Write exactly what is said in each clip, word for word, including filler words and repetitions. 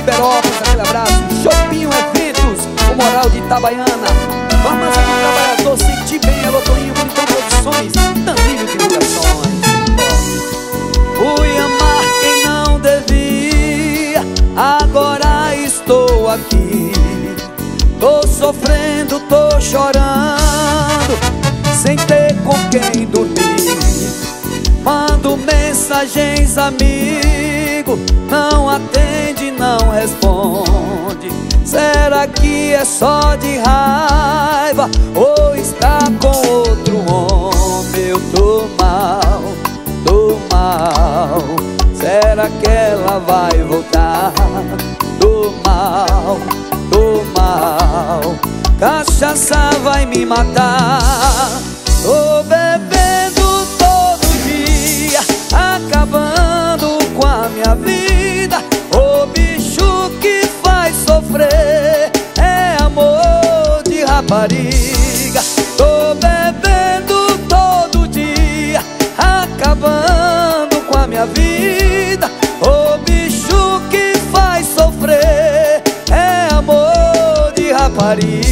Iberópolis, aquele abraço. Chopinho Eventos, o Moral de Itabaiana. Farmácia do Trabalhador, Sentir Bem, Alô Toninho, Bonitão Produções, Danilo Divulgações. Fui amar quem não devia, agora estou aqui. Tô sofrendo, tô chorando, sem ter com quem dormir. Mando mensagens, amigo, não atende, não responde. Será que é só de raiva ou está com outro homem? Eu tô mal, tô mal. Será que ela vai voltar? Tô mal, tô mal. Cachaça vai me matar. Tô bebendo todo dia, acabando com a minha vida. O bicho que faz sofrer é amor de rapariga. Tô bebendo todo dia, acabando com a minha vida. O bicho que faz sofrer é amor de rapariga.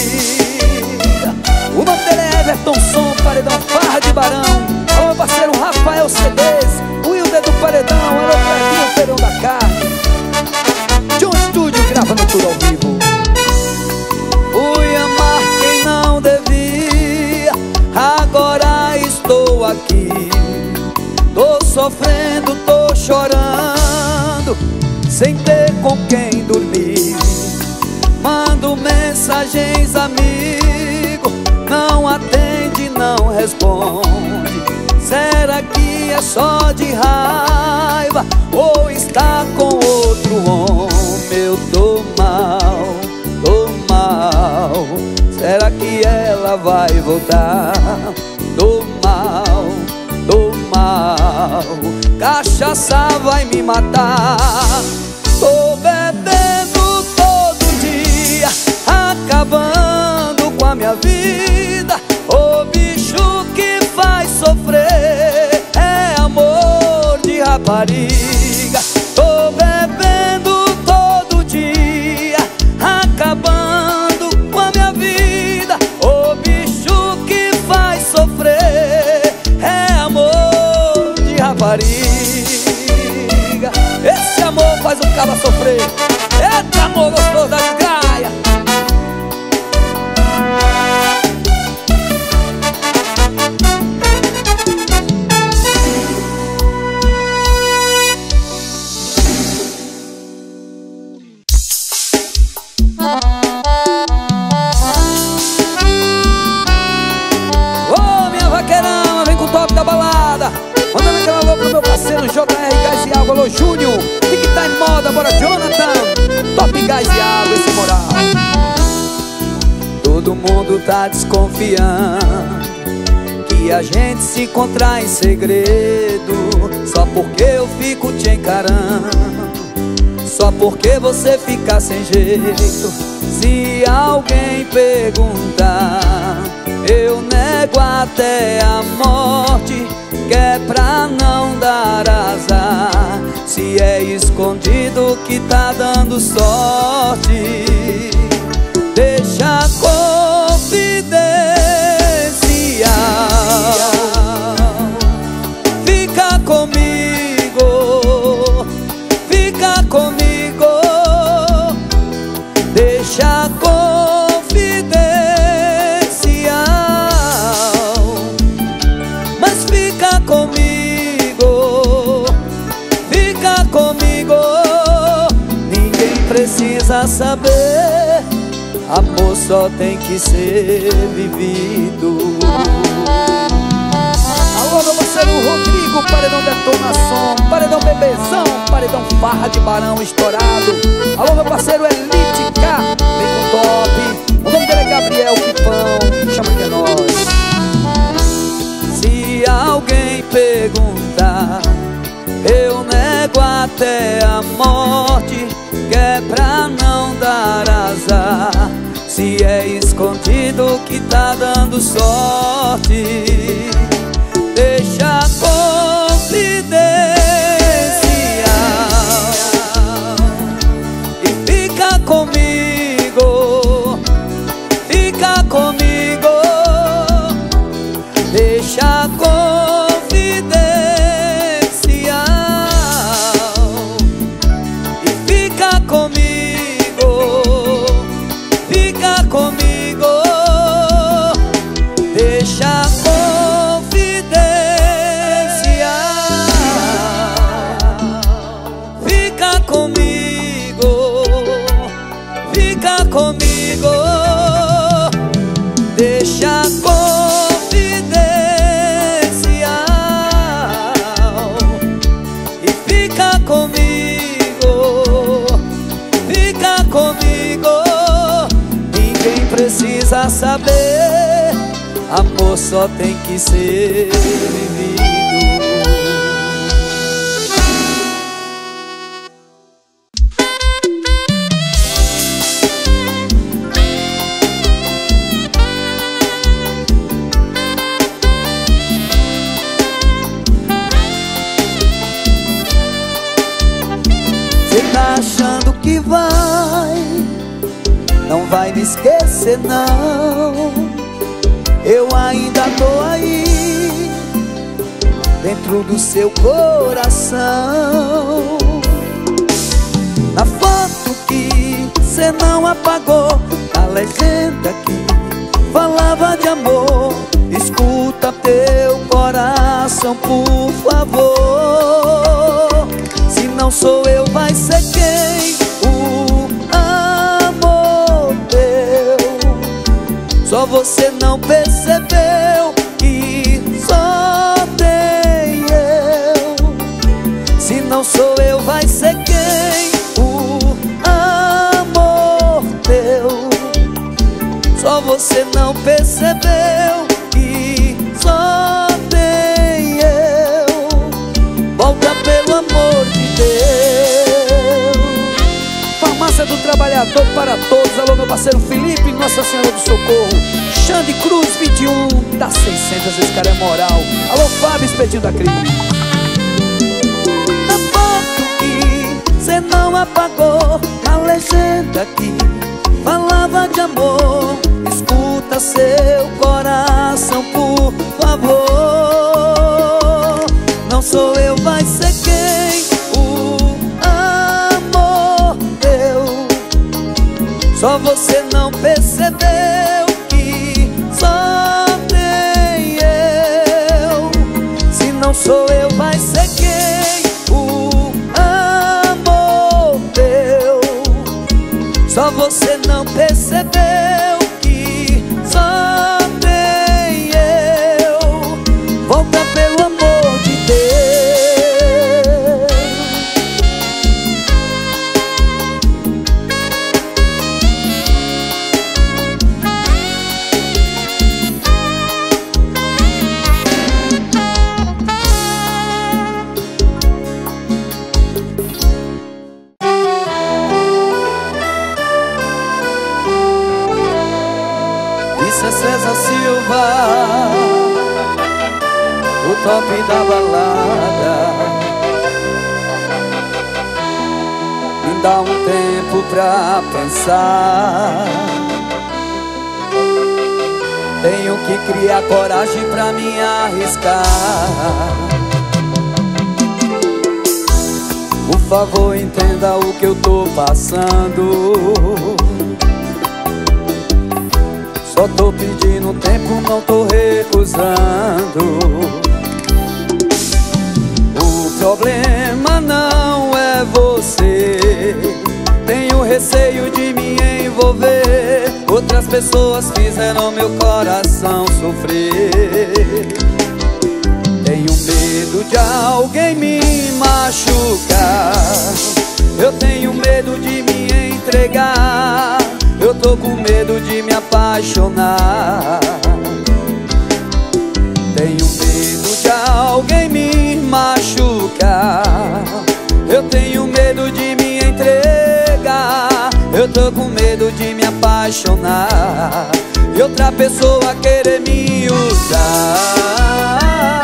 O nome dele é Everton Som, Paredão Farra de Barão. Alô parceiro Rafael C Ds, o Wilder do Paredão. Alô Pedrinho, Feirão da Carne. John Studio gravando tudo ao vivo. Fui amar quem não devia, agora estou aqui. Tô sofrendo, tô chorando, sem ter com quem dormir. Mando mensagens, amigo, não atende, não responde. Será que é só de raiva ou está com outro homem? Eu tô mal, tô mal. Será que ela vai voltar? Tô mal, tô mal. Cachaça vai me matar. Tô bebendo todo dia, acabando com a minha vida. O bicho que faz sofrer é amor de rapariga. Tô bebendo todo dia, acabando com a minha vida. O bicho que faz sofrer é amor de rapariga. Esse amor faz o cara sofrer. Eita amor gostoso da desgraia. Ô minha vaqueirama, vem com o top da balada. Mandando aquela alô pro meu parceiro J R Gás e Água. Alô Júnior, e que tá em moda, bora Jonathan. Top Gás e Água, esse moral. Todo mundo tá desconfiando que a gente se encontrar em segredo, só porque eu fico te encarando, só porque você fica sem jeito. Se alguém perguntar, eu nego até a morte, que é pra não dar azar. Se é escondido que tá dando sorte, deixa a confidencial. Fica comigo, fica comigo. Deixa a confidencial, mas fica comigo, fica comigo. Ninguém precisa saber, amor só tem que ser vivido. Alô, meu parceiro Rodrigo, Paredão Detonação, Paredão Bebezão, Paredão Farra de Barão estourado. Alô, meu parceiro Elite K, vem com top. O nome dele é Gabriel Pipão, chama que é nós. Se alguém perguntar, eu nego até a morte, que é pra não dar azar. Se é escondido que tá dando sorte, deixa a confidencial. precisa saber, amor só tem que ser vivido. Cê tá achando que vai, não vai me esquecer não. Eu ainda tô aí, dentro do seu coração. Na foto que cê não apagou, a legenda que falava de amor, escuta teu coração, por favor. Se não sou eu, vai ser quem? O amor teu. Só você não percebeu que só tem eu. Se não sou eu, vai ser quem? O amor teu. Só você não percebeu que só tem eu. Volta pelo amor de Deus. Farmácia do Trabalhador para todos. Alô, meu parceiro Felipe, Nossa Senhora do Socorro. Xande Cruz, vinte e um, dá seiscentos, esse cara é moral. Alô, Fábio, Espetinho da Cris. Na foto que cê não apagou, a legenda que falava de amor, escuta seu coração, por favor. Não sou eu, vai ser quem? O amor teu. Só você não percebeu que só tem eu. Se não sou eu, vai ser quem? O amor teu. Só você não percebeu que só tem eu. Volta pelo amor de Deus. Isso é César Silva, o top da balada. Me dá um tempo pra pensar. Tenho que criar coragem pra me arriscar. Por favor, entenda o que eu tô passando. Só tô pedindo tempo, não tô recusando. O problema não é você. Tenho receio de me envolver. Outras pessoas fizeram meu coração sofrer. Tenho medo de alguém me machucar. Eu tenho medo de me entregar. Eu tô com medo de me apaixonar. Tenho medo de alguém me machucar. Eu tenho medo de me entregar. Eu tô com medo de me apaixonar e outra pessoa querer me usar.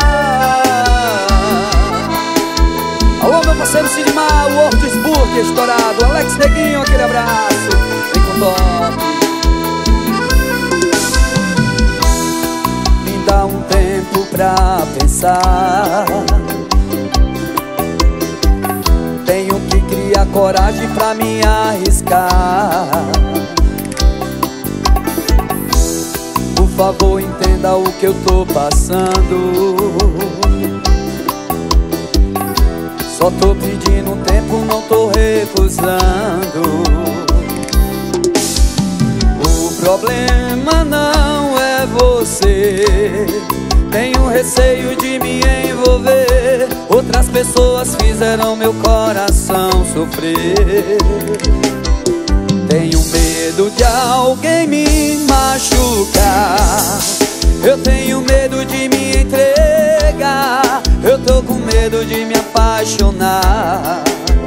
Alô, meu parceiro Sidmar, o Wordsburg estourado. Alex Neguinho, aquele abraço. Vem com top. Me dá um tempo pra pensar. Tenho que criar coragem pra me arriscar. Por favor, entenda o que eu tô passando. Só tô pedindo tempo, não tô recusando. O problema não é você. Tenho receio de me envolver. Outras pessoas fizeram meu coração sofrer. Tenho medo medo de alguém me machucar. Eu tenho medo de me entregar. Eu tô com medo de me apaixonar.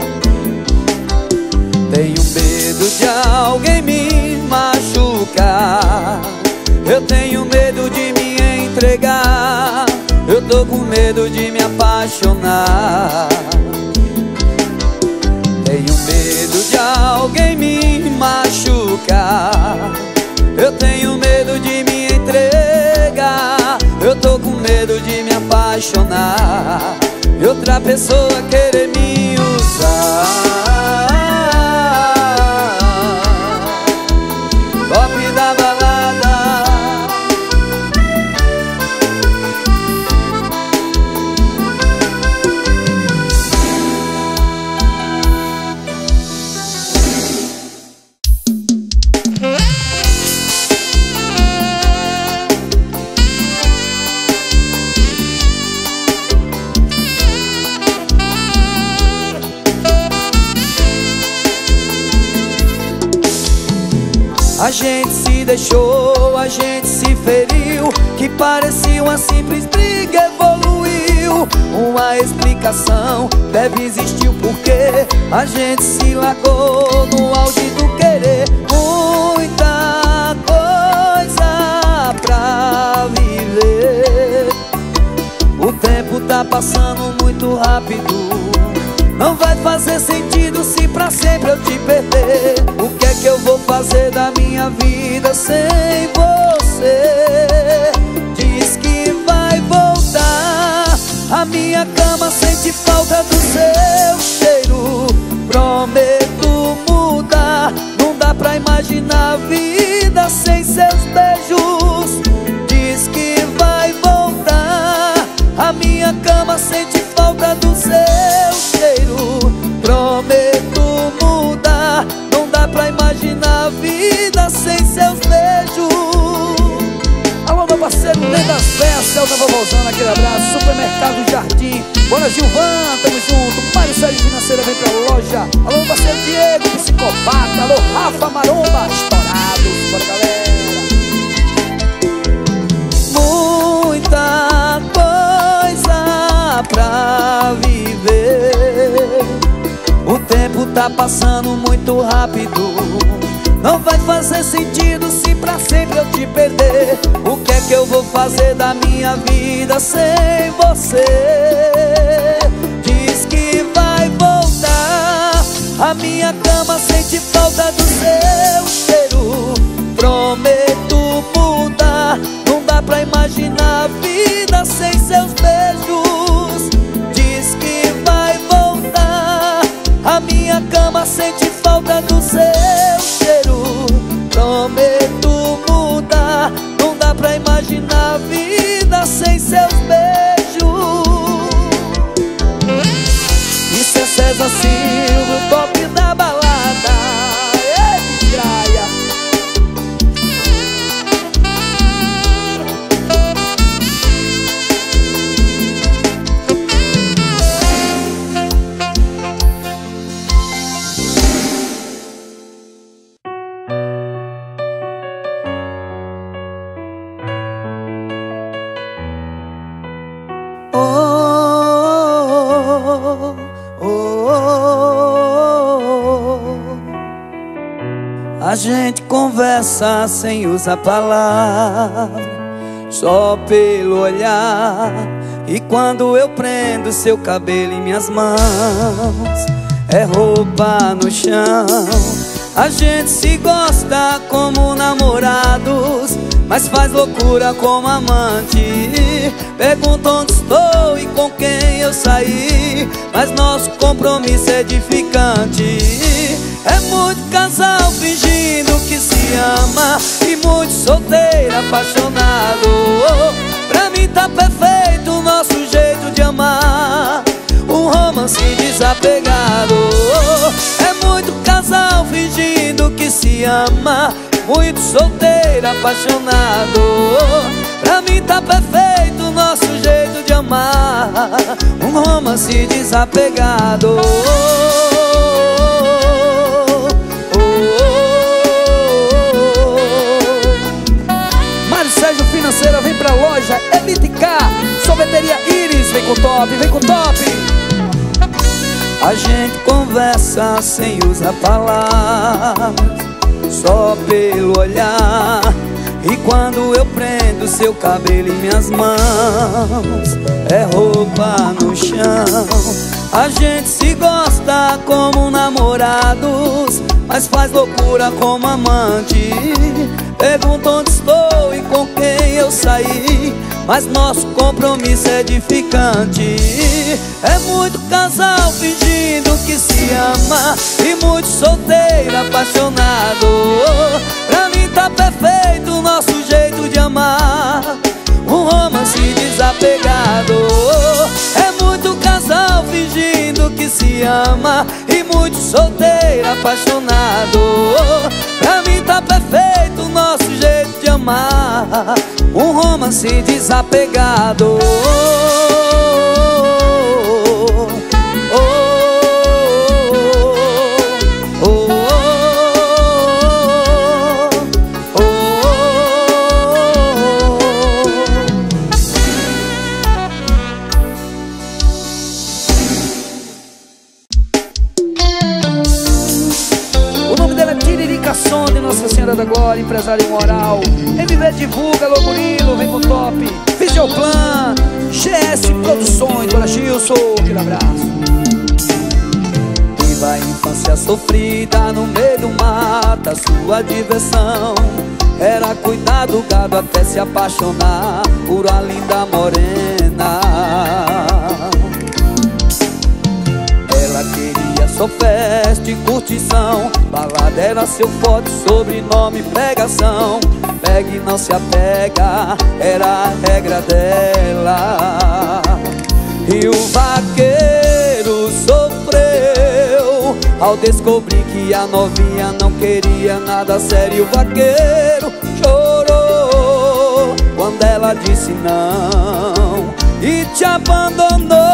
Tenho medo de alguém me machucar. Eu tenho medo de me entregar. Eu tô com medo de me apaixonar. Tenho medo de alguém me machucar. Eu tenho medo de me entregar. Eu tô com medo de me apaixonar e outra pessoa querer me usar. Top da balada. A gente se deixou, a gente se feriu, que parecia uma simples briga evoluiu. Uma explicação deve existir o porquê a gente se largou no auge do querer. Muita coisa pra viver. O tempo tá passando muito rápido. Não vai fazer sentido se pra sempre eu te perder. O que é que eu vou fazer da minha vida sem você? Diz que vai voltar. A minha cama sente falta do seu cheiro. Prometo mudar. Não dá pra imaginar a vida sem seus beijos. Diz que vai voltar. A minha cama sente falta do seu cheiro. Prometo mudar. Não dá pra imaginar a vida sem seus beijos. Alô, meu parceiro Lendas Festas, eu tava voltando aquele abraço. Supermercado Jardim, Bora Gilvan, tamo junto. Mário Sérgio Financeira vem pra loja. Alô, meu parceiro Diego, Psicopata. Alô, Rafa Maromba, estourados, bora galera. Muita coisa pra viver. O tempo tá passando muito rápido. Não vai fazer sentido se pra sempre eu te perder. O que é que eu vou fazer da minha vida sem você? Diz que vai voltar. A minha cama sente falta do seu cheiro. Prometo mudar. Não dá pra imaginar a vida sem seus beijos. Diz que vai voltar. A minha cama sente falta do seu cheiro. Prometo mudar. Não dá pra imaginar a vida sem seus beijos. Isso é César Silva, o top da balada. Ei, graia. A gente conversa sem usar palavras, só pelo olhar. E quando eu prendo seu cabelo em minhas mãos, é roupa no chão. A gente se gosta como namorados, mas faz loucura como amante. Pergunta onde estou e com quem eu saí, mas nosso compromisso é edificante. É muito casal fingindo que se ama e muito solteiro apaixonado. Pra mim tá perfeito o nosso jeito de amar, um romance desapegado. É muito casal fingindo que se ama, muito solteiro apaixonado. Pra mim tá perfeito o nosso jeito de amar, um romance desapegado. bateria Iris, vem com top, vem com top. A gente conversa sem usar palavras, só pelo olhar. E quando eu prendo seu cabelo em minhas mãos, é roupa no chão. A gente se gosta como namorados, mas faz loucura como amante. Pergunta onde estou e com quem eu saí, mas nosso compromisso é edificante. É muito casal fingindo que se ama e muito solteiro apaixonado. Pra mim tá perfeito o nosso jeito de amar, um romance desapegado. É muito casal fingindo que se ama e muito solteiro apaixonado. Pra mim tá perfeito o nosso jeito de amar, um romance desapegado. De Nossa Senhora da Glória, empresário moral. M V Divulga, Alô Murilo, vem com top. Fisioplan, G S Produções, Dona Gilson, aquele abraço. Viva a infância sofrida no meio do mato, a sua diversão era cuidar do gado até se apaixonar por uma linda morena. Ela queria só festa e curtição, balada era seu forte, sobrenome pregação. Pega e não se apega, era a regra dela. E o vaqueiro sofreu ao descobrir que a novinha não queria nada sério. O vaqueiro chorou quando ela disse não e te abandonou.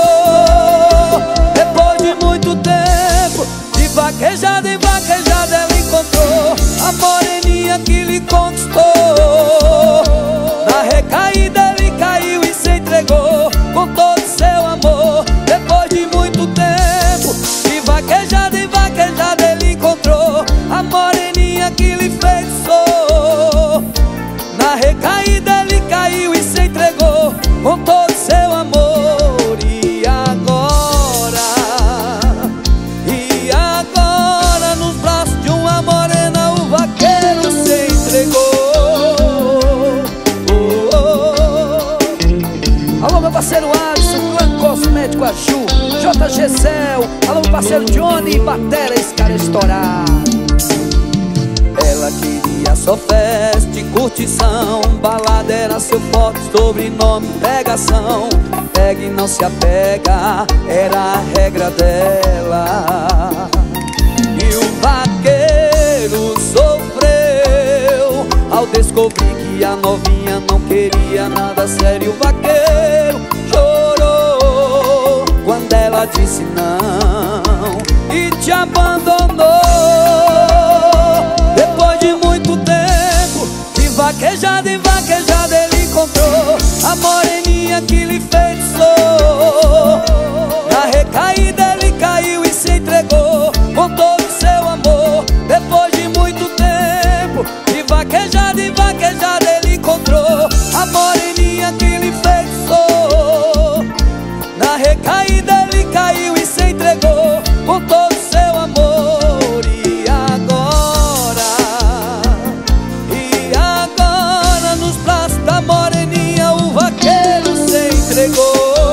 Muito tempo de vaquejada em vaquejada, ela encontrou a moreninha que lhe conquistou. Na recaída ele caiu e se entregou com todo seu amor. Depois de muito tempo de vaquejada em vaquejada, ele encontrou a moreninha que lhe enfeitiçou. Na recaída ele caiu e se entregou com todo seu amor. E agora parceiro Alisson, Clã Cosmético Aju, J G Cel, alô parceiro Johnny, batera, esse cara é estourado. Ela queria só festa e curtição, balada era seu forte, sobrenome pregação. Pega e não se apega, era a regra dela. E o vaqueiro sofreu ao descobrir que a novinha não queria nada sério. O vaqueiro chorou quando ela disse não e te abandonou. Depois de muito tempo de vaquejada em vaquejada, ele encontrou a moreninha que lhe enfeitiçou. Na recaída ele caiu e se entregou com todo o seu amor. Depois de muito tempo de vaquejada em vaquejada, ele encontrou a moreninha que lhe enfeitiçou. Na recaída ele caiu e se entregou com todo o seu amor. E agora, e agora nos braços da moreninha o vaqueiro se entregou.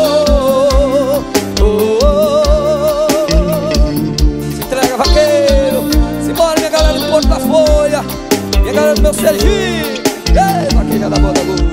Oh, oh, oh. Se entrega, vaqueiro. Simbora, minha galera do Porto da Folha, minha galera do meu Sergipe. Ei, vaqueira da Boa Luz.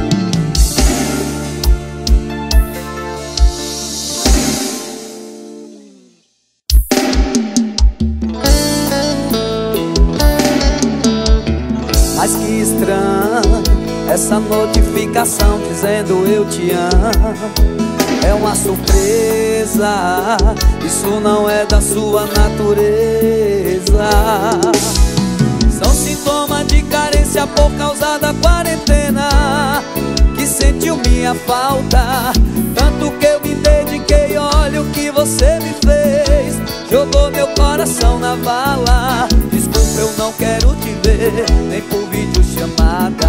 Mas que estranho essa notificação dizendo eu te amo. É uma surpresa, isso não é da sua natureza. São sintomas de carência por causa da quarentena, que sentiu-me minha falta. Tanto que eu me dediquei, olha o que você me fez. Jogou meu coração na vala. Desculpa, eu não quero te ver, nem por videochamada.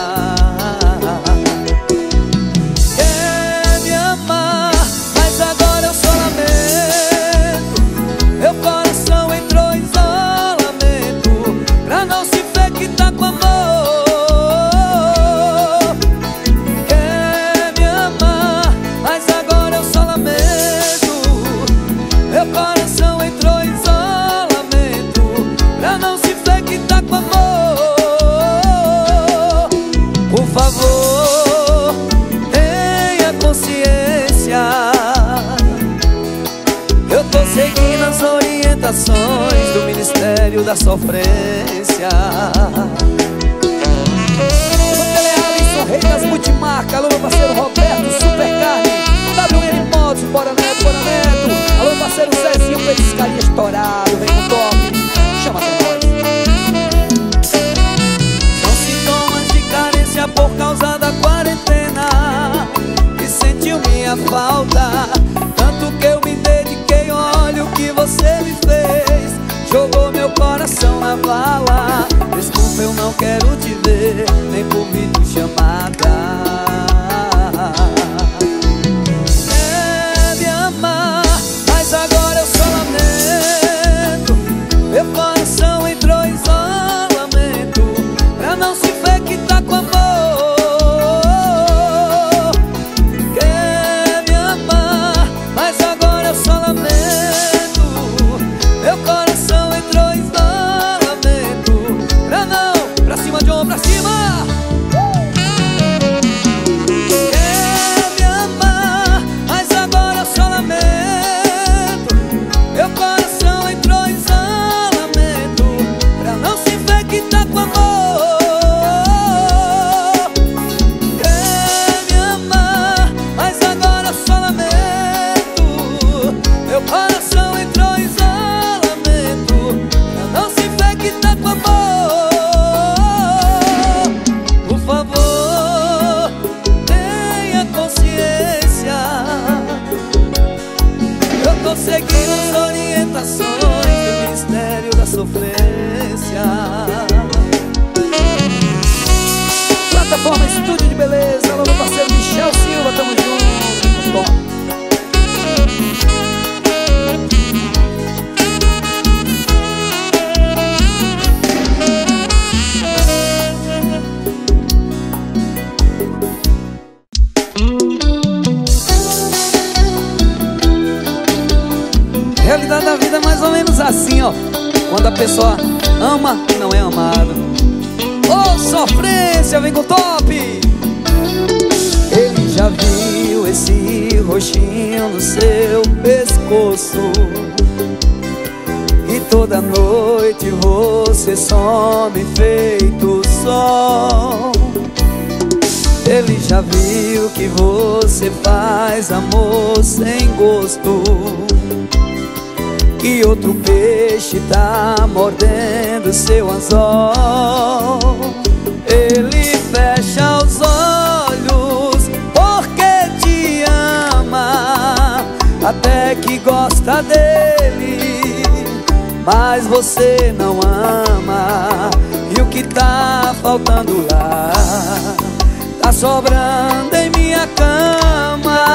Quer me amar, mas agora eu só lamento. Meu coração entrou em isolamento, pra não se ver que tá com amor. Quer me amar, mas agora eu só lamento. Meu coração entrou em isolamento, pra não se ver que tá com amor. Por favor, tenha consciência, eu tô seguindo as orientações do Ministério da Sofrência. O rei das multimarcas, alô meu parceiro Roberto, Supercarne, W N Motos, bora Neto, bora Neto. Alô meu parceiro Zezinho, petiscaria estourado, vem com top, chama pra nós. São sintomas de carência por causa da quarentena, e sentiu minha falta. Tanto que eu me dediquei, olha o que você me fez. Jogou meu coração na vala. Desculpa, eu não quero te ver, nem por videochamada. É me amar, mas agora eu só lamento. Meu coração entrou em isolamento, pra não se ver que tá com amor. Quer me amar, mas agora eu só lamento. Meu coração entrou em isolamento, pra não, pra cima de ombro, pra cima. Quer me amar, mas agora eu só lamento. Meu coração entrou em isolamento, pra não se ver que tá com amor. Quer me amar, mas agora eu só lamento. Meu coração entrou em isolamento, pra não se ver que tá com amor. Por favor, tenha consciência, eu tô seguindo as orientações do Ministério da Sofrência. Plataforma Estúdio de Beleza, alô meu parceiro Michel Silva, tamo junto. Bom. Realidade da vida é mais ou menos assim, ó. Quando a pessoa ama e não é amado. Ô, sofrência, vem com top! Ele já viu esse roxinho no seu pescoço, e toda noite você some feito sol. Ele já viu que você faz amor sem gosto, que outro peixe tá mordendo seu anzol. Ele fecha os olhos porque te ama, até que gosta dele, mas você não ama. E o que tá faltando lá tá sobrando em minha cama.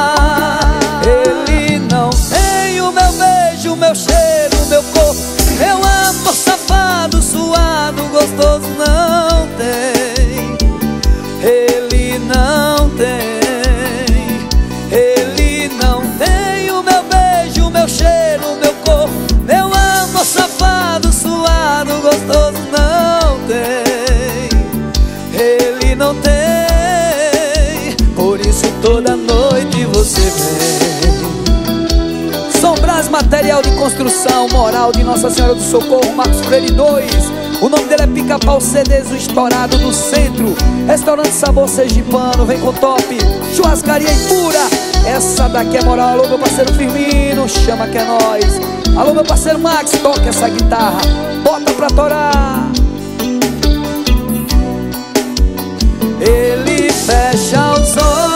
Ele não tem o meu beijo, meu cheiro, meu corpo, meu amor safado, suado, gostoso, não tem. Ele não tem. Ele não tem o meu beijo, meu cheiro, meu corpo, meu amor safado, suado, gostoso, não tem. Ele não tem. Por isso toda noite você vem. Sombras, material de construção, moral de Nossa Senhora do Socorro, Marcos Freire dois. O nome dele é Pica-Pau C Ds, o estourado do centro. Restaurante Sabor Sergipano, vem com top. Churrascaria Impura, essa daqui é moral. Alô meu parceiro Firmino, chama que é nóis. Alô meu parceiro Max, toca essa guitarra, bota pra torar. Ele fecha os olhos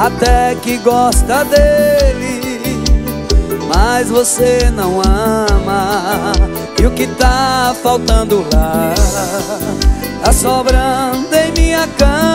até que gosta dele, mas você não ama. E o que tá faltando lá tá sobrando em minha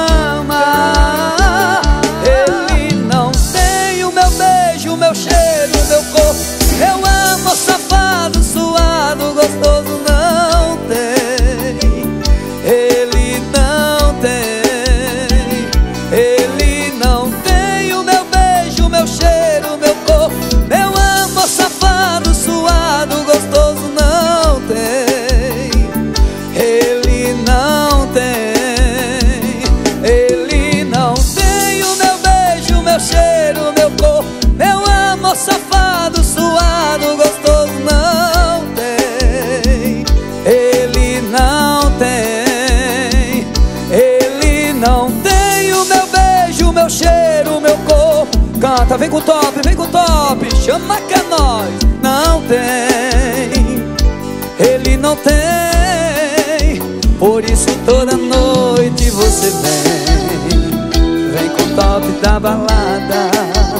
cama. Ele não tem o meu beijo, o meu cheiro, o meu corpo, meu amor safado, suado, gostoso, não tem. Ele não tem. Ele não tem o meu beijo, o meu cheiro, o meu corpo, meu amor safado, suado, gostoso, não tem. Ele não tem. Ele não tem o meu beijo, o meu cheiro, o meu corpo, meu amor safado, suado, gostoso, não tem. Ele não tem. Ele não tem o meu beijo, o meu cheiro, o meu corpo. Canta, vem com o top, vem com o top, chama que é nós. Não tem. Ele não tem. Por isso toda noite você vem, vem com o top da balada.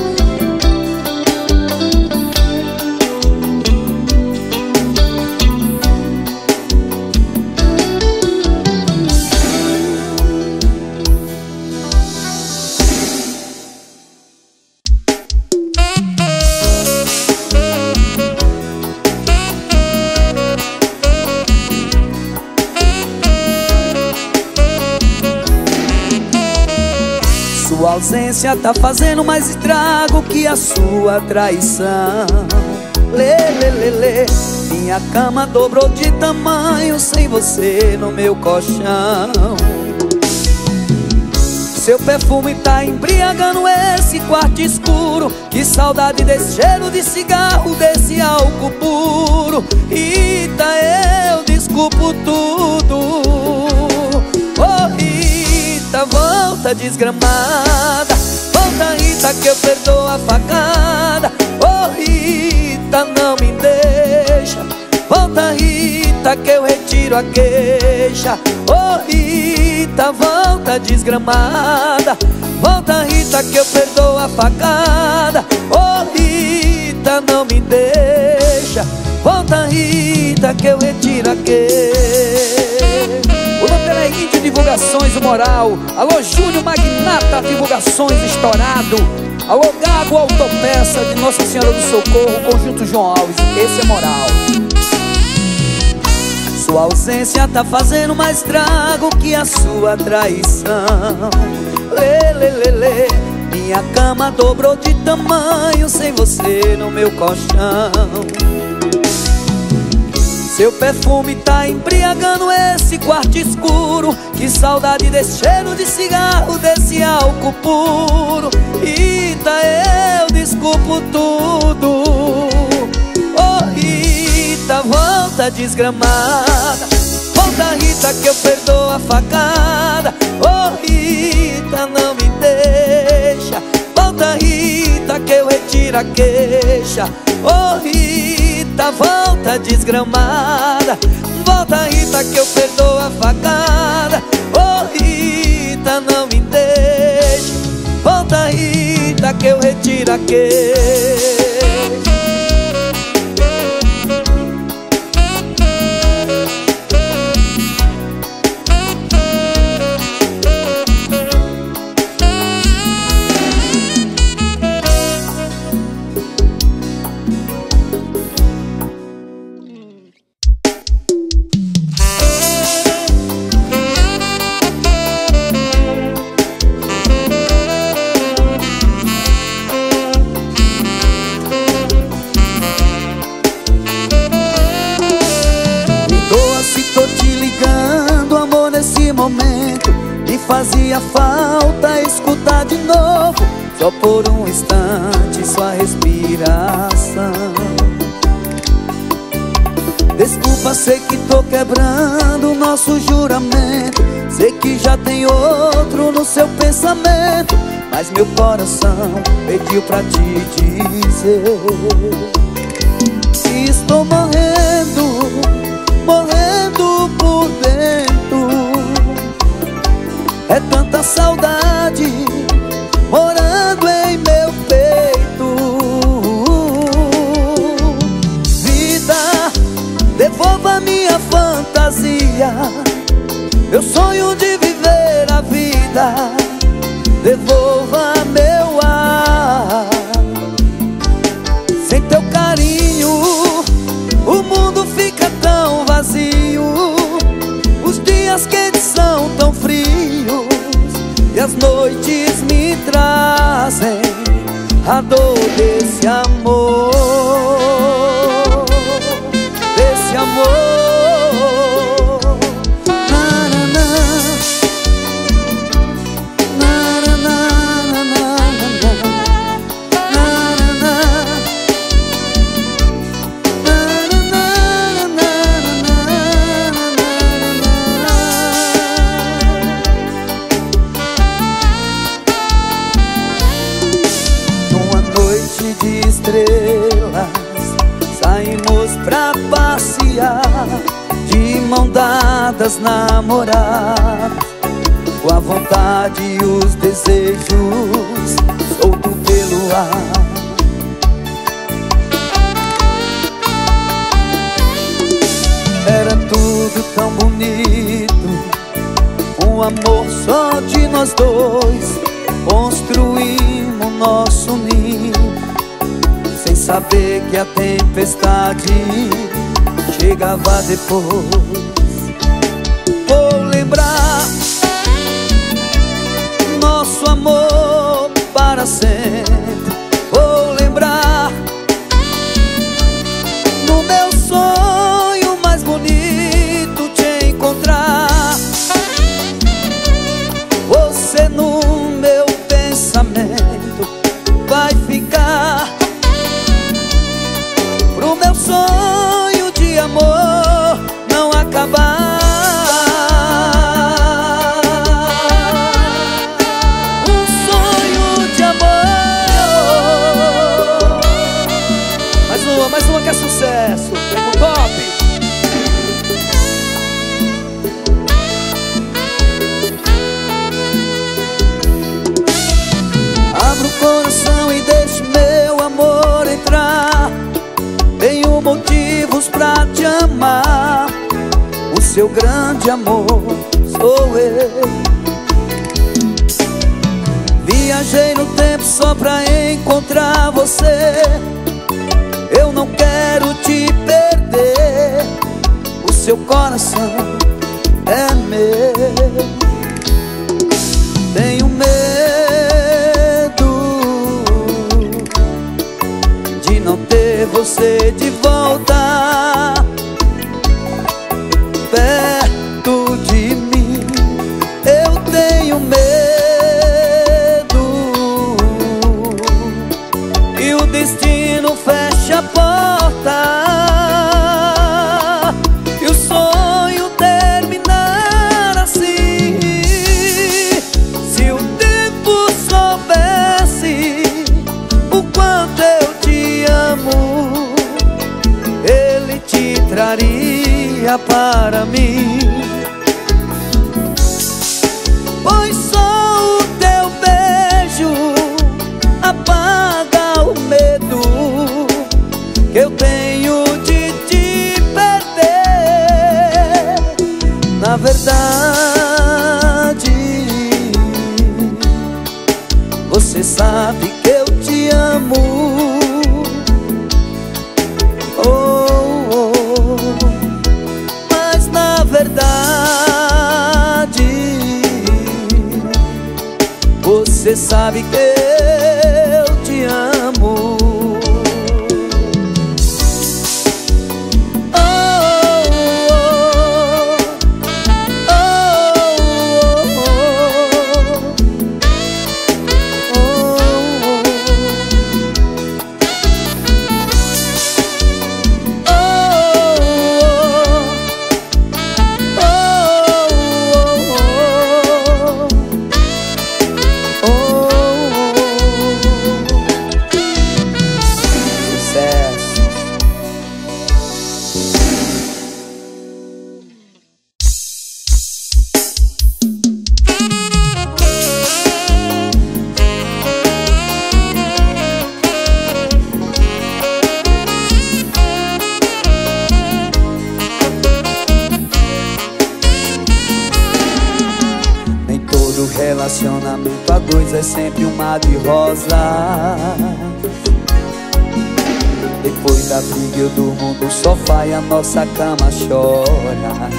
Sua ausência tá fazendo mais estrago que a sua traição. Lê, lê, lê, lê. Minha cama dobrou de tamanho sem você no meu colchão. Seu perfume tá embriagando esse quarto escuro. Que saudade desse cheiro de cigarro, desse álcool puro. Rita, eu desculpo tudo. Oh, Rita, volta desgramada. Volta, Rita, que eu perdoo a facada. Oh, Rita, não me deixa. Volta, Rita, que eu retiro a queixa. Oh, Rita, volta desgramada. Volta, Rita, que eu perdoo a facada. Oh, Rita, não me deixa. Volta, Rita, que eu retiro a queixa. O nome dela é Índio Divulgações, o Moral. Alô, Júnior Magnata Divulgações, estourado. Alô, Gago Autopeça de Nossa Senhora do Socorro, Conjunto João Alves. Esse é Moral. Sua ausência tá fazendo mais estrago que a sua traição. Lê, lê, lê, lê. Minha cama dobrou de tamanho sem você no meu colchão. Seu perfume tá embriagando esse quarto escuro. Que saudade desse cheiro de cigarro, desse álcool puro. Rita, eu desculpo tudo. Oh, Rita, volta desgramada. Volta, Rita, que eu perdoo a facada. Oh, Rita, não me deixa. Volta, Rita, que eu retiro a queixa. Oh, Rita, volta desgramada. Volta, Rita, que eu perdoo a facada. Oh, Rita, não me deixa. Volta, Rita, que eu retiro a queixa. Momento me fazia falta escutar de novo, só por um instante, sua respiração. Desculpa, sei que tô quebrando o nosso juramento. Sei que já tem outro no seu pensamento, mas meu coração pediu pra te dizer que estou morrendo, morrendo por dentro. É tanta saudade morando meu sonho de viver a vida, devolva meu ar. Sem teu carinho, o mundo fica tão vazio. Os dias quentes são tão frios e as noites me trazem a dor desse amor, desse amor. De estrelas, saímos pra passear, de mão dadas namorar, com a vontade e os desejos solto pelo ar. Era tudo tão bonito, um amor só de nós dois, construímos nosso ninho, sem saber que a tempestade chegava depois. Vou lembrar nosso amor para sempre. Vou lembrar no meu sonho mais bonito te encontrar. Você no meu pensamento vai ficar, pro meu sonho de amor não acabar. Um sonho de amor. Mais uma, mais uma que é sucesso. Vem com top. Abra o coração e deixe meu amor entrar. Tenho motivos pra te amar. O seu grande amor sou eu. Viajei no tempo só pra encontrar você. Eu não quero te perder. O seu coração é meu. Tenho medo de não ter você de volta perto de mim. Eu tenho medo e o destino fecha a porta e o sonho terminar assim. Se o tempo soubesse o quanto eu te amo, ele te traria para mim. Pois só o teu beijo apaga o medo que eu tenho de te perder. Na verdade, você sabe que eu te amo. Você sabe que eu te amo. Oh, oh, oh, oh, relacionamento a dois é sempre um mar de rosa. Depois da briga eu durmo no sofá e a nossa cama chora.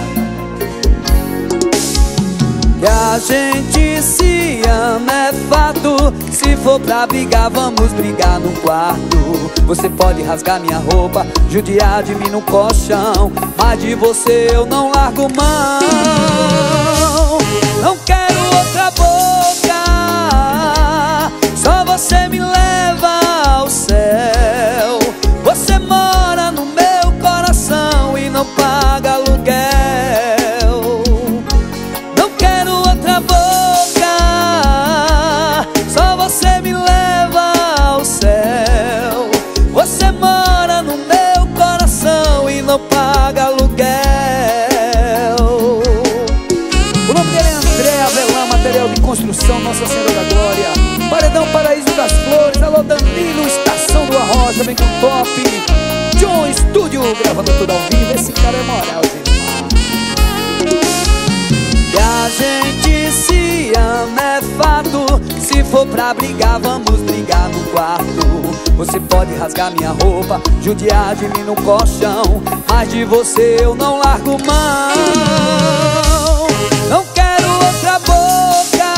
Que a gente se ama é fato. Se for pra brigar, vamos brigar no quarto. Você pode rasgar minha roupa, judiar de mim no colchão, mas de você eu não largo mão. Não quero outra boca, só você me leva ao céu. Você mora no meu coração e não paga aluguel. Não quero outra boca, só você me leva ao céu. Você mora no meu coração e não paga aluguel. O nome dele é André Avelar, material de construção Nossa Senhora da Glória. Paredão Paraíso das Flores. Alô Danilo, Estação do Arrocha, vem com top. John Studio, gravando tudo ao vivo. Esse cara é moral, gente. E a gente se ama é fato. Se for pra brigar, vamos brigar no quarto. Você pode rasgar minha roupa, judiar de mim no colchão, mas de você eu não largo mão. Não quero outra boca,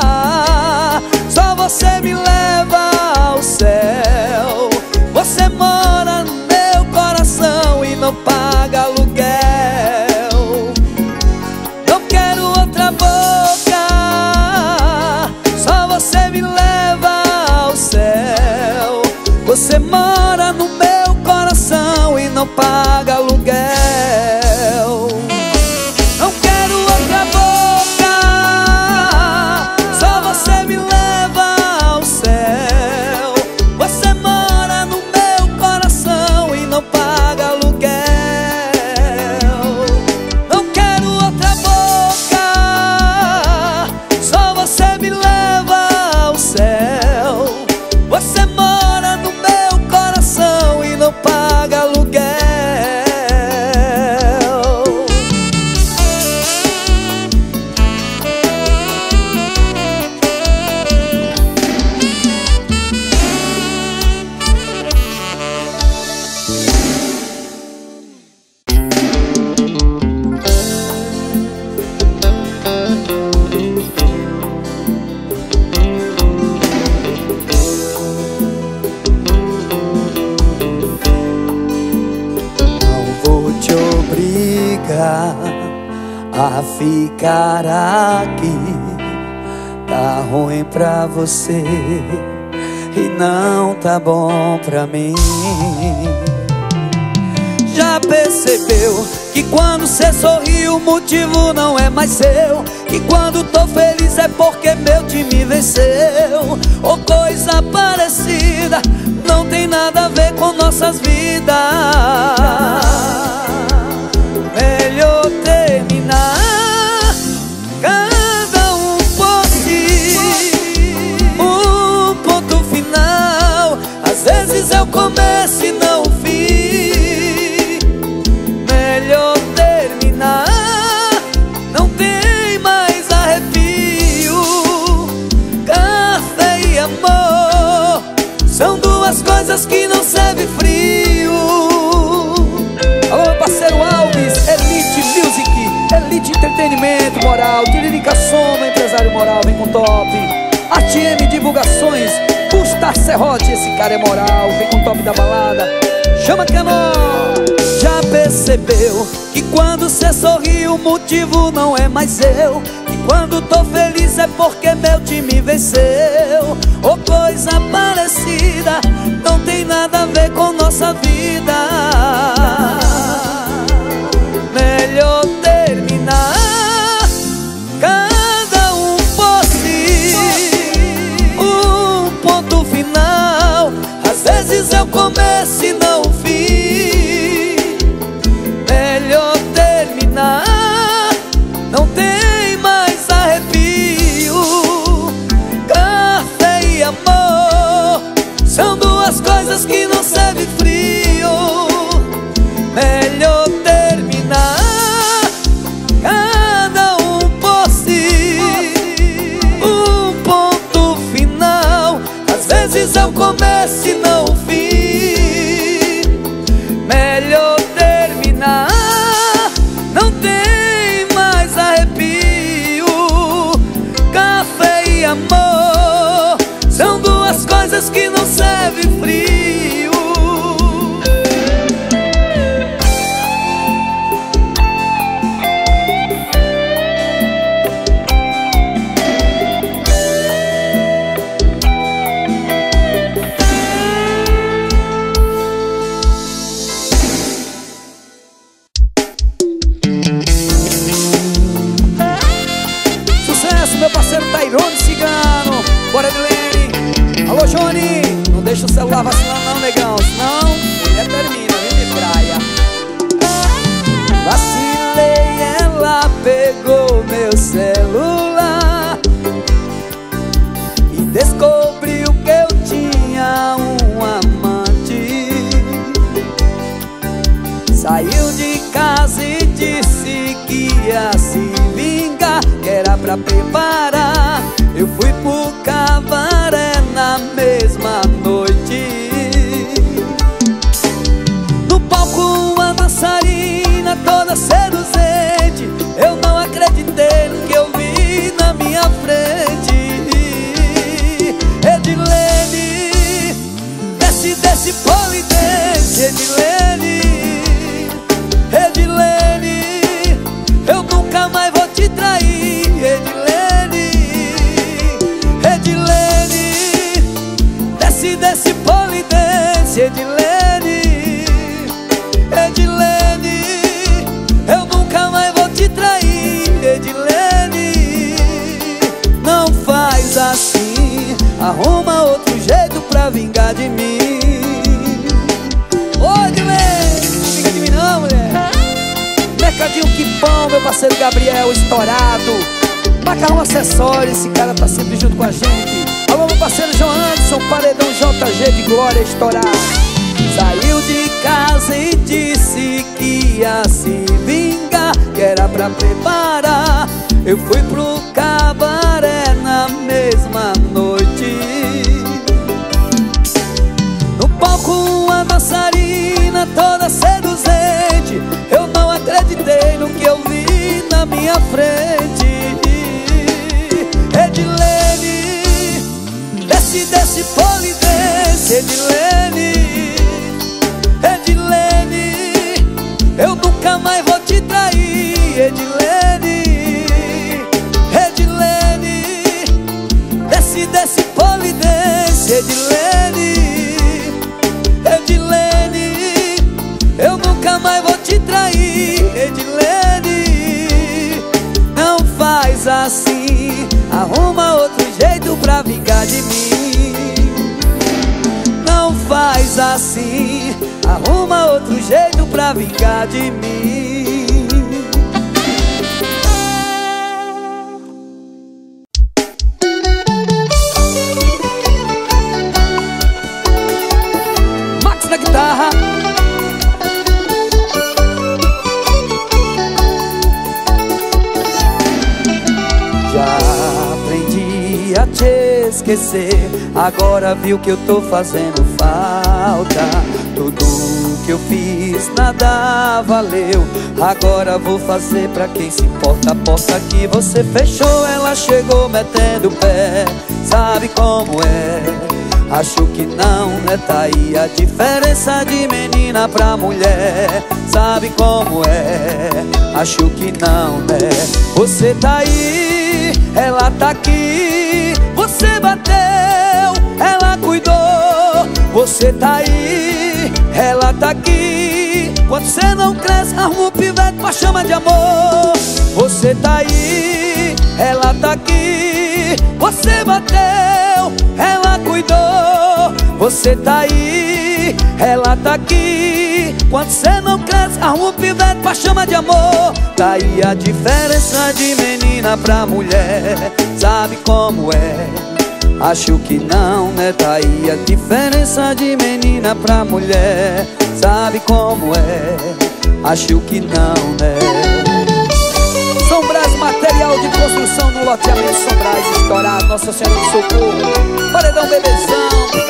só você me leva ao céu. Você mora no meu coração e não paga aluguel. Não quero outra boca, só você me leva ao céu. Você mora no meu coração e não paga aluguel. Não quero outra boca, só você me leva ao céu. Você mora no meu coração e não paga aluguel. Não quero outra boca, só você me leva ao céu. Você mora no meu coração e não paga aluguel. A ficar aqui, tá ruim pra você e não tá bom pra mim. Já percebeu que quando cê sorri o motivo não é mais seu? Que quando tô feliz é porque meu time venceu? Ou coisa parecida, não tem nada a ver com nossas vidas. Melhor terminar, cada um por si, um ponto final. Às vezes é o começo e não o fim. Melhor terminar, não tem mais arrepio. Café e amor são duas coisas que não servem frio. Alô, meu parceiro Alves, Elite Music, Elite Entretenimento Moral, Tiririca Soma, empresário moral, vem com top. A T M Divulgações, Gustar Serrote, esse cara é moral, vem com top da balada. Chama Canó. Já percebeu que quando cê sorri o motivo não é mais eu? Que quando tô feliz é porque meu time venceu? Ou coisa parecida, não tem nada a ver com nossa vida. Melhor terminar, cada um por si, um ponto final. Às vezes é o começo e não o fim. Melhor terminar, não tem mais arrepio. Café e amor são duas coisas que não servem frio. Melhor terminar, cada um por si, um vezes é o começo e não o fim. Melhor terminar, não tem mais arrepio. Café e amor são duas coisas que não servem frio. Meu parceiro Tairone Cigano, bora Milene. Alô Johnny, não deixa o celular vacilar não, negão, senão ele termina, vem de praia. Vacilei, ela pegou meu celular e descobriu que eu tinha um amante. Saiu de casa e disse que ia se vingar, que era pra preparar. Eu fui pro cabaré na mesma noite. No palco uma dançarina toda seduzente. Eu não acreditei no que eu vi na minha frente. Edilene, desce, desce, polidense. Edilene, Edilene, eu nunca mais vou te trair. Edilene, Edilene, desce, desce, polidense. Edilene, Edilene, eu nunca mais vou te trair. Edilene, não faz assim, arruma outro jeito pra vingar de mim. Ô Edilene, não vinga de mim não, mulher. Mercadinho Que Pão, meu parceiro Gabriel, estourado. Macarrão Acessório, esse cara tá sempre junto com a gente. Alô, meu parceiro João Anderson, Paredão J G de Glória, estourado. Saiu de casa e disse que ia se vingar, que era pra preparar. Eu fui pro cabaré na mesma noite. No palco uma dançarina toda seduzente. Eu não acreditei no que eu vi na minha frente. Edilene, desce, desce, polidense. Edilene, Edilene, eu nunca mais vou te trair. Edilene, Edilene, desce, desce, polidense. Edilene, Edilene, eu nunca mais vou te trair. Edilene, não faz assim, arruma outro jeito pra vingar de mim. Não faz assim, arruma outro jeito pra vingar de mim. Max na guitarra. Já aprendi a te esquecer, agora viu que eu tô fazendo falta. Tudo que eu fiz nada valeu, agora vou fazer pra quem se importa. A porta que você fechou, ela chegou metendo o pé. Sabe como é? Acho que não, né? Tá aí a diferença de menina pra mulher. Sabe como é? Acho que não, né? Você tá aí, ela tá aqui. Você bateu, ela cuidou. Você tá aí, ela tá aqui. Quando você não cresce, arruma um pivete pra chama de amor. Você tá aí, ela tá aqui. Você bateu, ela cuidou. Você tá aí, ela tá aqui. Quando você não cresce, arruma um pivete pra chama de amor. Tá aí a diferença de menina pra mulher. Sabe como é? Acho que não, né? Tá aí a diferença de menina pra mulher. Sabe como é? Acho que não, né? São Brás, material de construção no loteamento São Brás, estourado, Nossa Senhora do Socorro. Paredão Bebezão,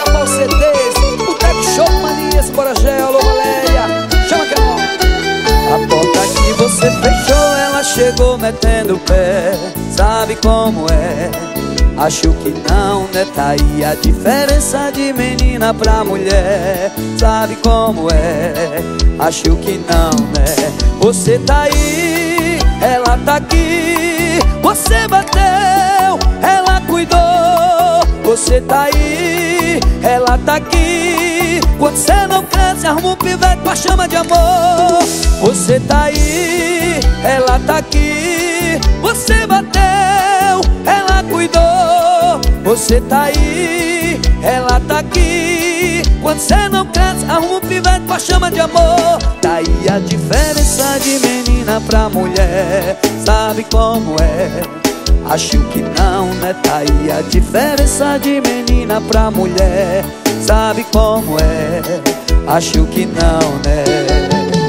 chegou metendo o pé, sabe como é? Acho que não, né? Tá aí a diferença de menina pra mulher. Sabe como é? Acho que não, né? Você tá aí, ela tá aqui. Você bateu, ela cuidou. Você tá aí, ela tá aqui. Quando você não cresce, arruma um pivete pra chama de amor. Você tá aí, ela tá aqui. Você bateu, ela cuidou. Você tá aí, ela tá aqui. Quando você não cresce, arruma um pivete pra chama de amor. Tá aí a diferença de menina pra mulher. Sabe como é? Acho que não, né? Tá aí a diferença de menina pra mulher. Sabe como é? Acho que não, né?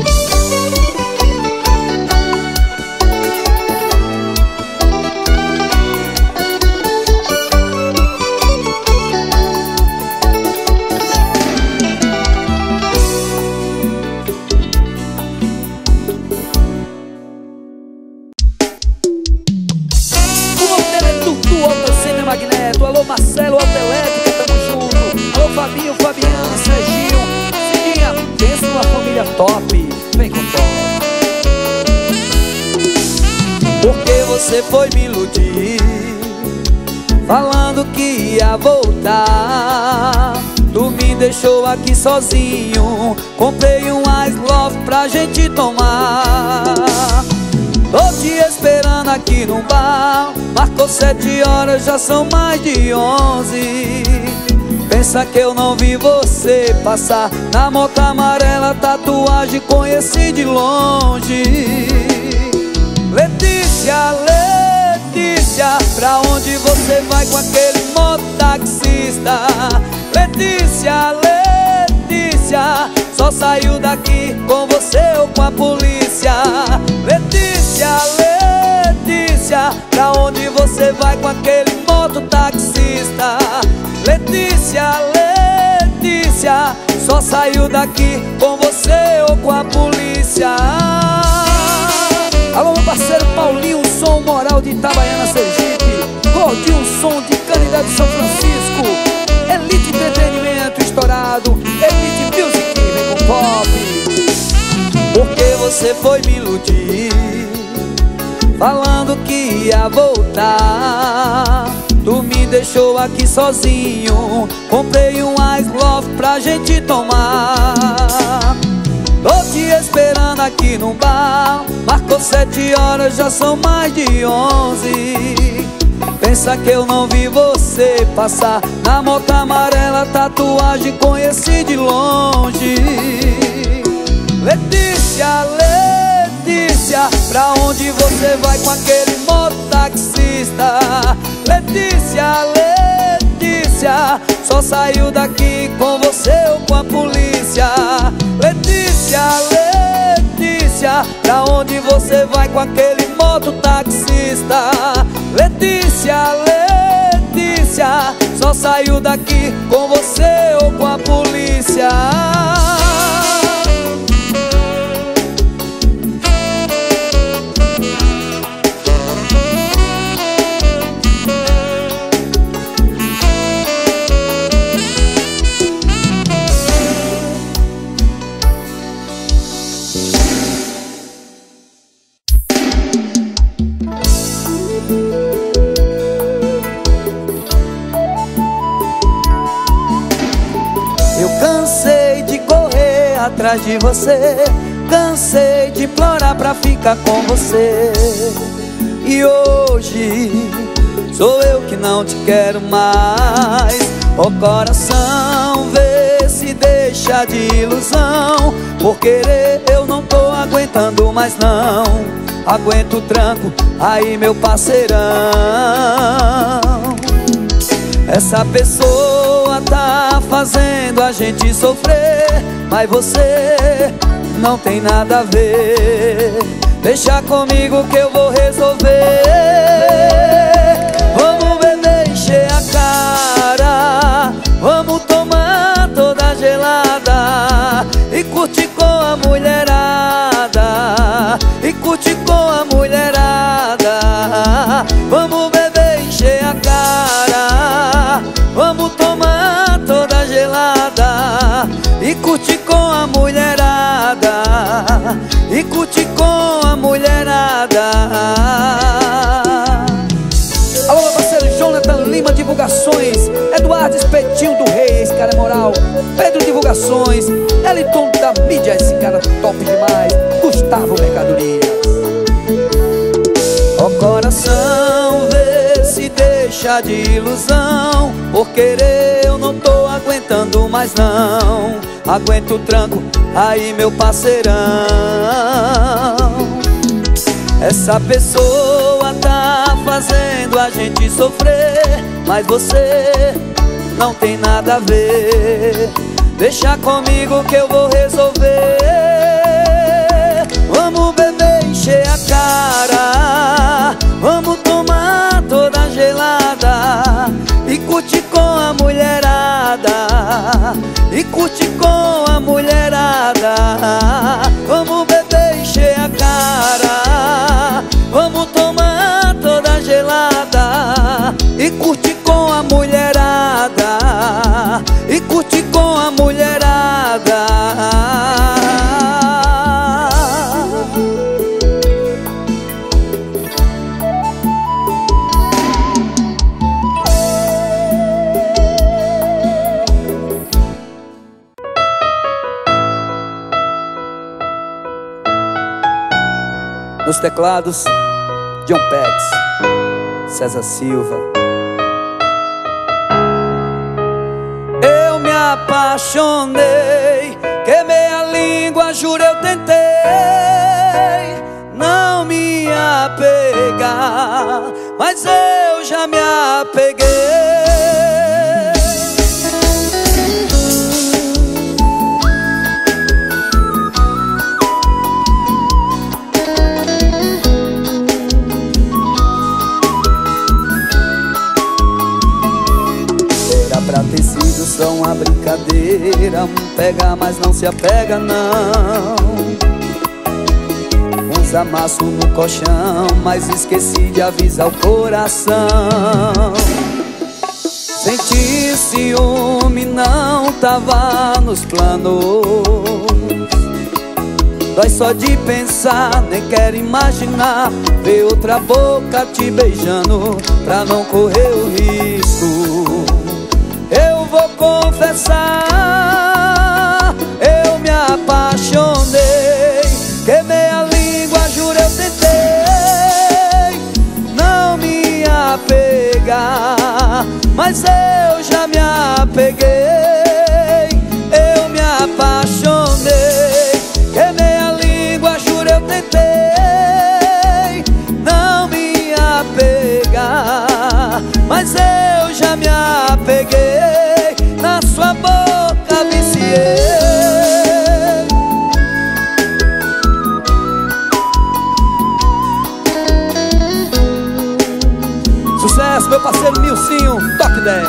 Alô Marcelo, Autoelétrica, tamo junto. Alô Fabinho, Fabiana, Serginho, Cidinha, pensa numa família top. Vem com top. Porque você foi me iludir, falando que ia voltar. Tu me deixou aqui sozinho. Comprei um Ice Love pra gente tomar. Tô te esperando aqui no bar. Marcou sete horas, já são mais de onze. Pensa que eu não vi você passar. Na moto amarela, tatuagem, conheci de longe. Letícia, Letícia, pra onde você vai com aquele mototaxista? Letícia, Letícia, só saiu daqui com você ou com a polícia? Letícia, Letícia, pra onde você vai com aquele mototaxista? Letícia, Letícia, só saiu daqui com você ou com a polícia? Alô meu parceiro Paulinho, som moral de Itabaiana, Sergipe. Gordinho, som de Canidade de São Francisco. Elite Entretenimento estourado. Elite Music, vem com pop. Porque você foi me iludir, falando que ia voltar. Tu me deixou aqui sozinho. Comprei um Ice Love pra gente tomar. Tô te esperando aqui no bar. Marcou sete horas, já são mais de onze. Pensa que eu não vi você passar. Na moto amarela, tatuagem, conheci de longe. Letícia, Letícia, pra onde você vai com aquele mototaxista? Letícia, Letícia, só saiu daqui com você ou com a polícia? Letícia, Letícia, pra onde você vai com aquele mototaxista? Letícia, Letícia, só saiu daqui com você ou com a polícia? Atrás de você, cansei de implorar pra ficar com você. E hoje sou eu que não te quero mais. Ó coração, vê se deixa de ilusão. Por querer eu não tô aguentando mais não. Aguento o tranco, aí meu parceirão. Essa pessoa tá fazendo a gente sofrer, mas você não tem nada a ver. Deixa comigo que eu vou resolver. Vamos beber, encher a cara. Vamos tomar toda gelada e curtir com a mulherada. E curtir com a mulherada. curte com a mulherada, e curte com a mulherada. Alô, meu parceiro Jonathan Lima Divulgações, Eduardo Espetinho do Rei, esse cara é moral. Pedro Divulgações, Eliton da mídia, esse cara top demais. Gustavo Mercadorias. Ó coração, vê se deixa de ilusão. Por querer eu não tô aguentando mais não. Aguento o tranco, aí meu parceirão. Essa pessoa tá fazendo a gente sofrer, mas você não tem nada a ver. Deixa comigo que eu vou resolver. Vamos beber, encher a cara, vamos tomar toda gelada, e curte com a mulherada, e curte com a mulherada. Vamos beber, encher a cara, vamos tomar toda gelada, e curte com a mulherada, e curte com a mulherada. Nos teclados, John Pex, César Silva. Eu me apaixonei, queimei a língua, juro eu tentei não me apegar, mas eu já me apeguei. Pra ter sido só uma brincadeira, um pega mas não se apega não. Uns amasso no colchão, mas esqueci de avisar o coração. Sentir ciúme não tava nos planos. Dói só de pensar, nem quero imaginar ver outra boca te beijando, pra não correr o risco. Eu vou confessar, eu me apaixonei, queimei a língua, juro eu tentei não me apegar, mas eu já me apeguei. Eu me apaixonei, queimei a língua, juro eu tentei não me apegar, mas eu já me apeguei. Na sua boca viciei. Sucesso, meu parceiro Nilcinho, top dez.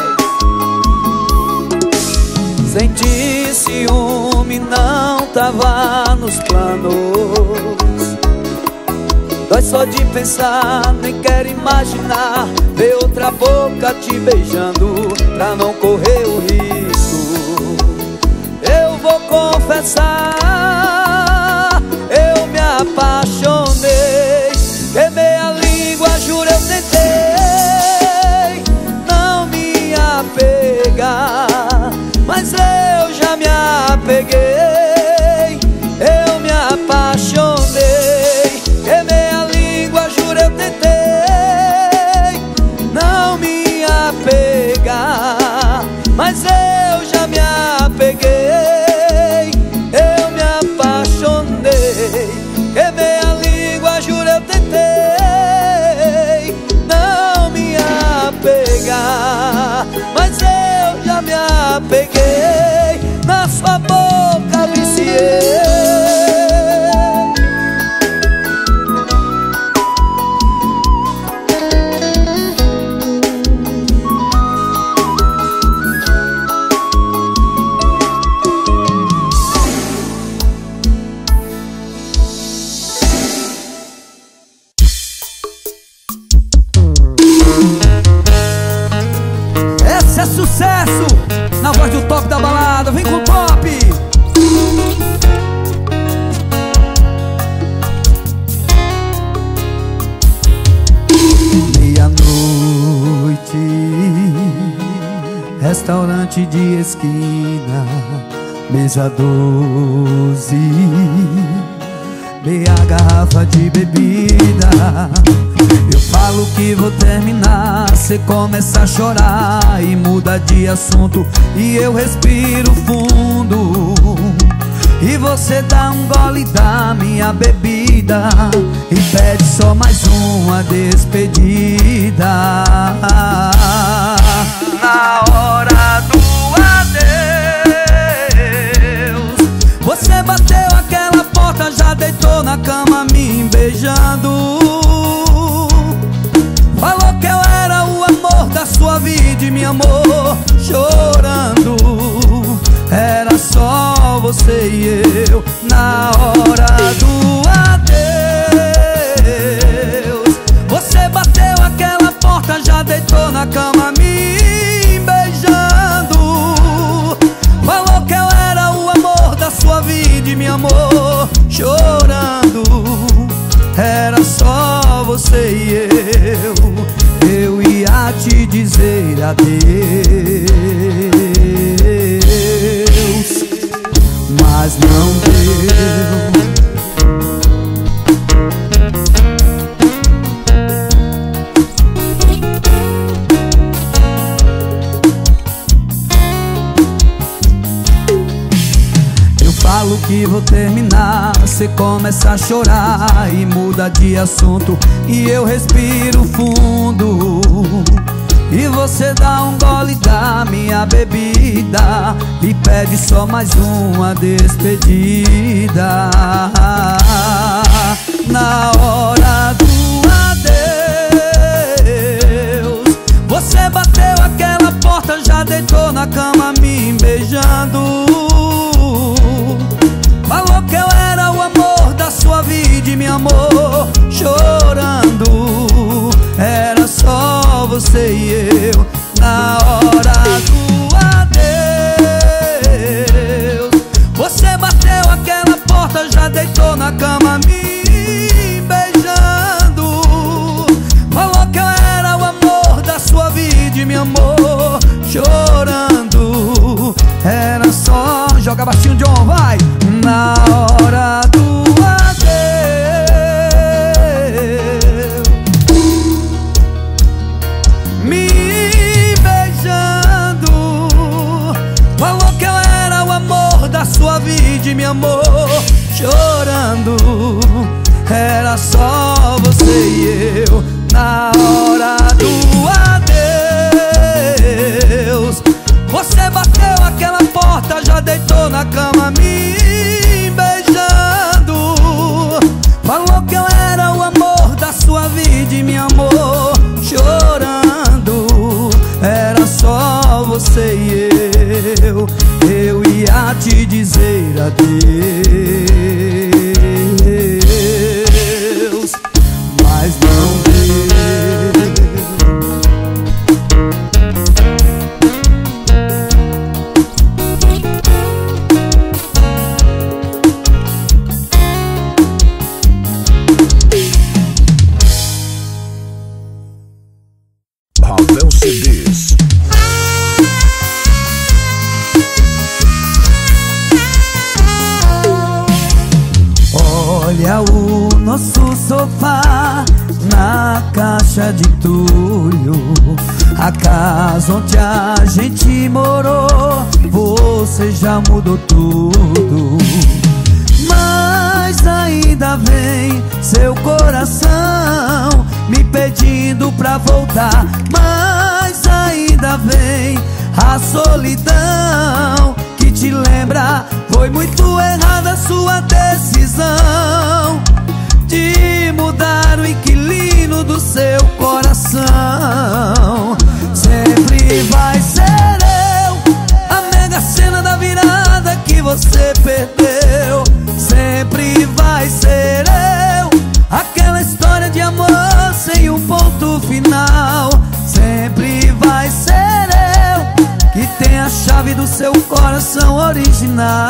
Sentir ciúme não tava nos planos. Dói só de pensar, nem quero imaginar ver outra boca te beijando, pra não correr o risco. Eu vou confessar, eu me apaixonei, queimei a língua, juro eu tentei não me apegar, mas eu já me apeguei. Eu me apaixonei, queimei a língua, juro eu tentei não me apegar, mas eu já me apeguei. Eu me apaixonei, queimei a língua, juro eu tentei não me apegar, mas eu já me apeguei. Na sua boca viciei. Esse é sucesso! Na voz do top da balada, vem com o top! Restaurante de esquina, mesa doze, meia garrafa de bebida. Eu falo que vou terminar, cê começa a chorar e muda de assunto, e eu respiro fundo. E você dá um gole da minha bebida e pede só mais uma despedida. Na hora do adeus, você bateu aquela porta, já deitou na cama me beijando. Falou que eu era o amor da sua vida e me amou chorando. Era só você e eu. Na hora do adeus, você bateu aquela porta, já deitou na cama me beijando. Falou que eu era o amor da sua vida e me amou chorando. Era só você e eu. Eu ia te dizer adeus, mas não deu. Falo que vou terminar, cê começa a chorar e muda de assunto, e eu respiro fundo. E você dá um gole da minha bebida e pede só mais uma despedida. Na hora do adeus, você bateu aquela porta, já deitou na cama me beijando. Falou que eu era o amor da sua vida e me amou chorando. Era só você e eu. Na hora do adeus, você bateu aquela porta, já deitou na cama me beijando. Falou que eu era o amor da sua vida e me amou chorando. Era só... Joga baixinho, John, vai! Na hora do adeus, me beijando. Falou que eu era o amor da sua vida e me amou chorando. Era só você e eu. Na hora do adeus, você bateu aquela porta, já deitou na cama me beijando. Falou que eu era o amor da sua vida e me amou chorando. Era só você e eu. Eu ia te dizer adeus, mas não deu. Ravel C Ds. Olha o nosso sofá na caixa de entulho, a casa onde a gente morou. Você já mudou tudo, mas ainda vem seu coração me pedindo pra voltar. Mas ainda vem a solidão que te lembra. Foi muito errada a sua decisão de mudar o inquilino do seu coração. Sempre vai ser eu a mega cena da virada que você perdeu. Sempre vai ser eu aquela história de amor sem um ponto final. Sempre vai ser eu que tem a chave do seu coração original,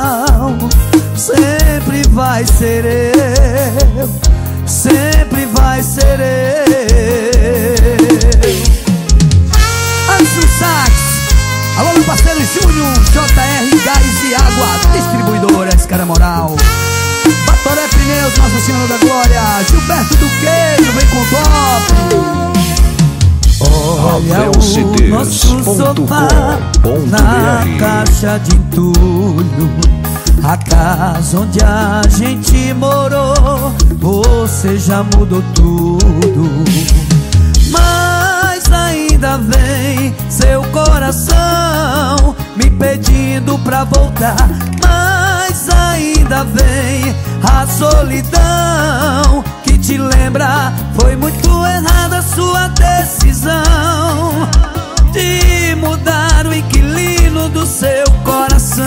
sempre vai ser eu, sempre vai ser eu. Anderson Sax, alô meu parceiro Júnior, J R Gás e Água, distribuidora Escara Moral. Batoré Pneus, Nossa Senhora da Glória, Gilberto do Queijo, vem com top. Olha o nosso sofá na caixa de entulho, a casa onde a gente morou, você já mudou tudo. Mas ainda vem seu coração me pedindo pra voltar. Mas ainda vem a solidão que te lembra. Foi muito errada a sua decisão de mudar o inquilino do seu coração.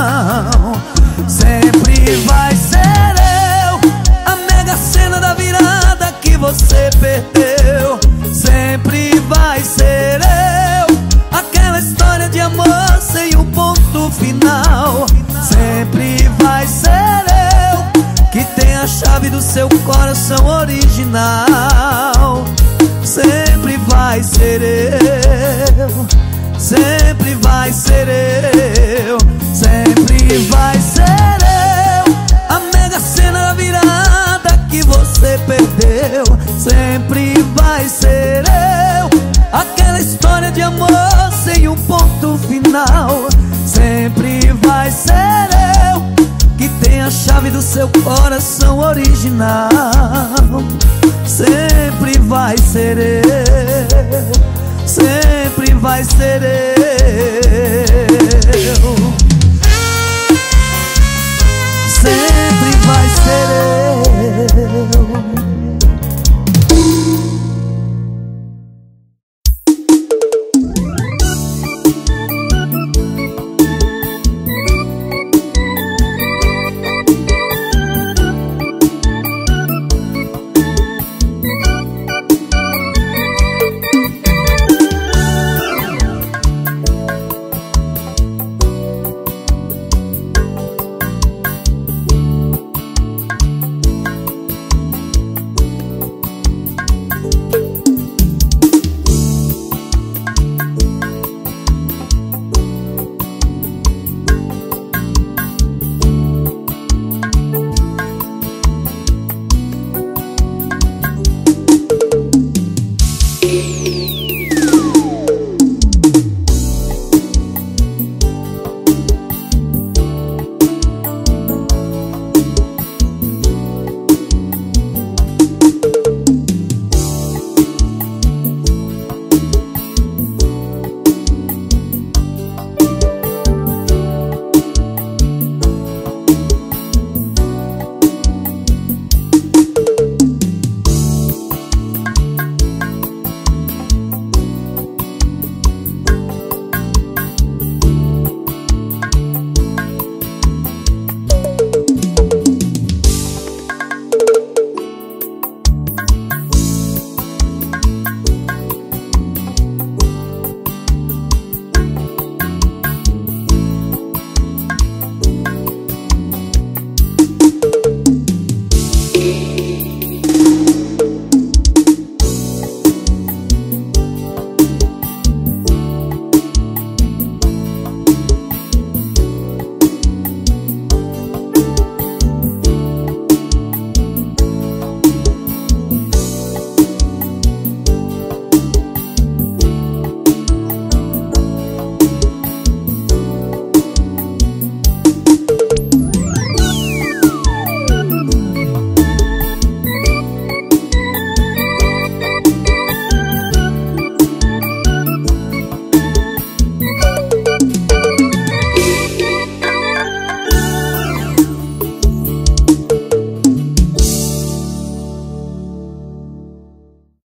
Sempre vai ser eu, a mega cena da virada que você perdeu. Sempre vai ser eu, aquela história de amor sem um ponto final. Sempre vai ser eu, que tem a chave do seu coração original. Sempre vai ser eu, sempre vai ser eu, sempre vai ser eu, a mega cena da virada que você perdeu. Sempre vai ser eu, aquela história de amor sem um ponto final. Sempre vai ser eu, que tem a chave do seu coração original. Sempre vai ser eu, sempre vai ser eu.